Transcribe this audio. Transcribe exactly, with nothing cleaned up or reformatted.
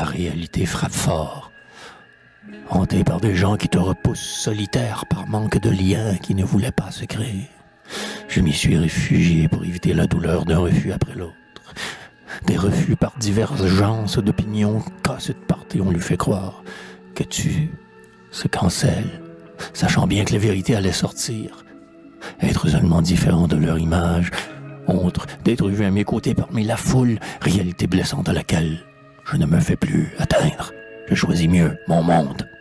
la réalité frappe fort. Hanté par des gens qui te repoussent solitaire par manque de liens qui ne voulaient pas se créer. Je m'y suis réfugié pour éviter la douleur d'un refus après l'autre. Des refus par divergences d'opinion cassées de part et on lui fait croire que tu se cancelles, sachant bien que la vérité allait sortir. Être seulement différent de leur image, honte d'être vu à mes côtés parmi la foule, réalité blessante à laquelle je ne me fais plus atteindre. Je choisis mieux mon monde.